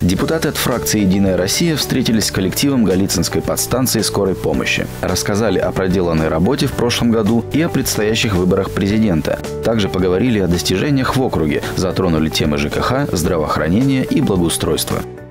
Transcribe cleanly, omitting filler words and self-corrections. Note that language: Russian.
Депутаты от фракции «Единая Россия» встретились с коллективом Голицынской подстанции скорой помощи. Рассказали о проделанной работе в прошлом году и о предстоящих выборах президента. Также поговорили о достижениях в округе, затронули темы ЖКХ, здравоохранения и благоустройства.